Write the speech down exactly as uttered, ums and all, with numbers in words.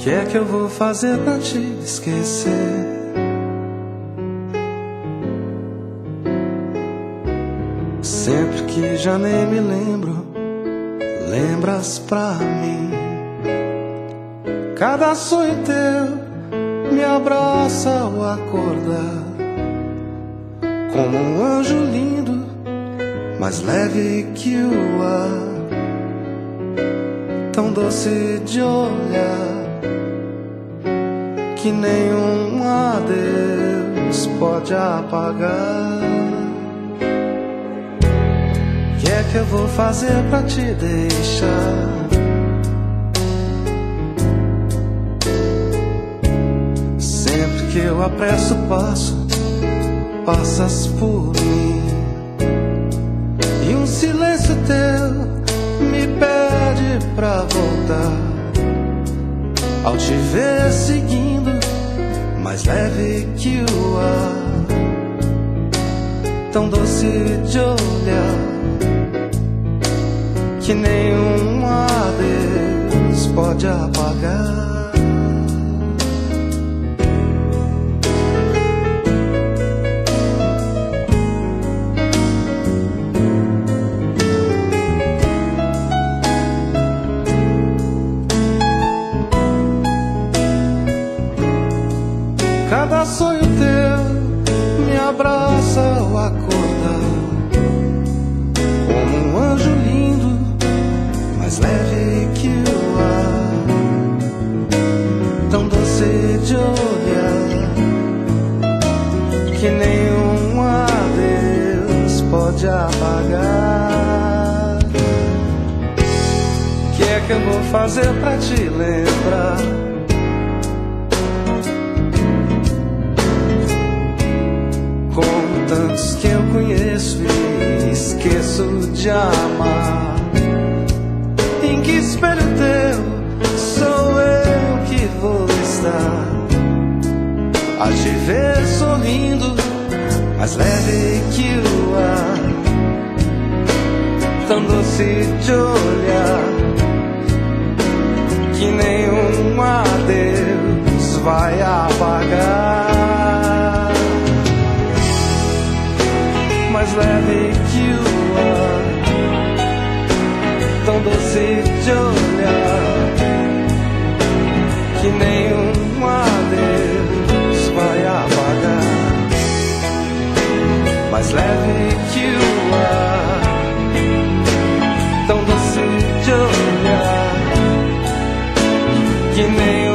que é que eu vou fazer pra te esquecer? Sempre que já nem me lembro, lembras pra mim. Cada sonho teu me abraça ao acordar, como um anjo lindo, mais leve que o ar, tão doce de olhar, que nenhum adeus pode apagar. Que é que eu vou fazer pra te deixar? Sempre que eu apresso o passo, passas por mim, e um silêncio teu me pede pra voltar. Ao te ver seguindo, mais leve que o ar, tão doce de olhar, que nenhum adeus pode apagar. Cada sonho teu me abraça ao acordar, como um anjo lindo, mais leve que o ar, tão doce de olhar, que nenhum adeus pode apagar. Que é que eu vou fazer pra te lembrar? Como tantos que eu conheço e esqueço de amar. Em que espelho teu sou eu que vou estar, a te ver sorrindo, mais leve que o ar, tão doce de olhar, que nenhum adeus vai apagar. Mais leve que o ar, tão doce de olhar, que nenhum adeus vai apagar. Mais leve que o ar, tão doce de olhar, que nem